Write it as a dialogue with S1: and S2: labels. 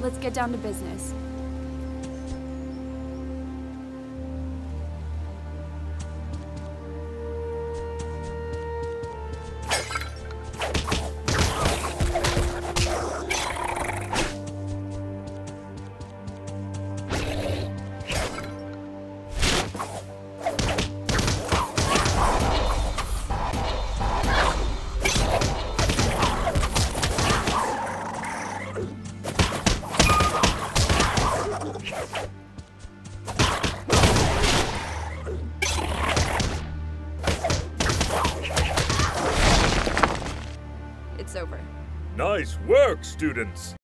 S1: let's get down to business. It's over.
S2: Nice work, students!